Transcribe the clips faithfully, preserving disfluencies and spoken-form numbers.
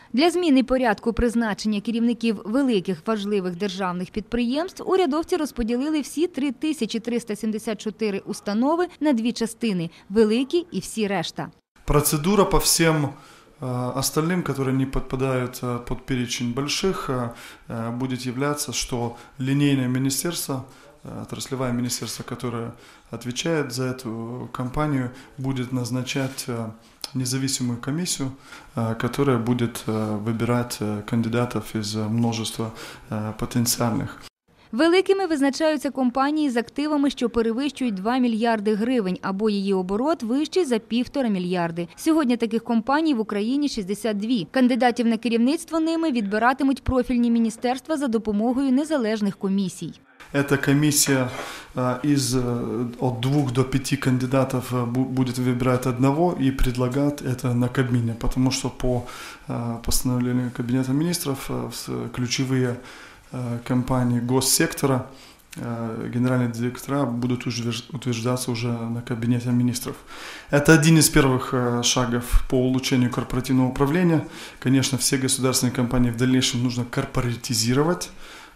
Для зміни порядку призначення керівників великих важливих державних підприємств урядовці розподілили всі три тисячі триста сімдесят чотири установи на дві частини – великі і всі решта. Процедура по всем остальным, которые не подпадают под перечень больших, будет являться, что линейное министерство, отраслевое министерство, которое отвечает за эту компанию, будет назначать независимую комиссию, которая будет выбирать кандидатов из множества потенциальных. Великими визначаються компанії з активами, що перевищують два мільярди гривень, або її оборот вищий за півтора мільярди. Сьогодні таких компаній в Україні шістдесят дві. Кандидатів на керівництво ними відбиратимуть профільні міністерства за допомогою незалежних комісій. Эта комиссия из от двух до пяти кандидатов будет выбирать одного и предлагать это на Кабмине, потому что по постановлению Кабинета министров ключевые компании госсектора, генеральные директора будут утверждаться уже на Кабинете министров. Это один из первых шагов по улучшению корпоративного управления. Конечно, все государственные компании в дальнейшем нужно корпоратизировать,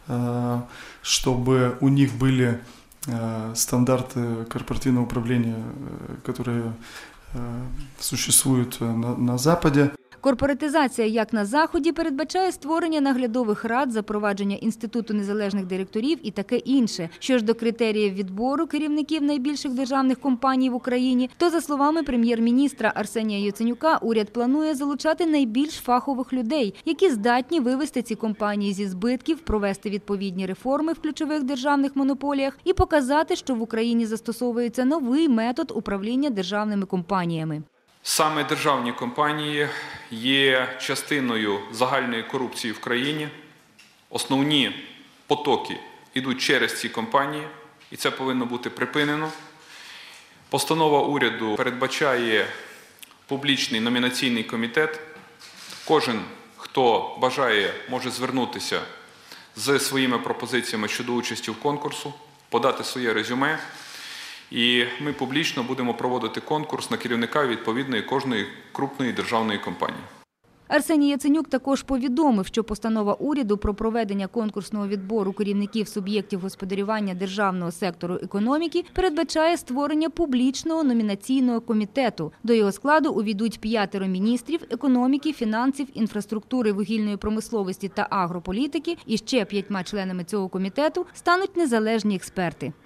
чтобы у них были стандарты корпоративного управления, которые существуют на, на Западе. Корпоратизація, як на Заході, передбачає створення наглядових рад, запровадження Інституту незалежних директорів і таке інше. Що ж до критеріїв відбору керівників найбільших державних компаній в Україні, то, за словами прем'єр-міністра Арсенія Яценюка, уряд планує залучати найбільш фахових людей, які здатні вивести ці компанії зі збитків, провести відповідні реформи в ключових державних монополіях і показати, що в Україні застосовується новий метод управління державними компаніями. Саме державні компанії є частиною загальної корупції в країні. Основні потоки йдуть через ці компанії, і це повинно бути припинено. Постанова уряду передбачає публічний номінаційний комітет. Кожен, хто бажає, може звернутися з своїми пропозиціями щодо участі в конкурсу, подати своє резюме. І ми публічно будемо проводити конкурс на керівника відповідної кожної крупної державної компанії. Арсеній Яценюк також повідомив, що постанова уряду про проведення конкурсного відбору керівників суб'єктів господарювання державного сектору економіки передбачає створення публічного номінаційного комітету. До його складу увійдуть п'ятеро міністрів економіки, фінансів, інфраструктури, вугільної промисловості та агрополітики, і ще п'ятьма членами цього комітету стануть незалежні експерти.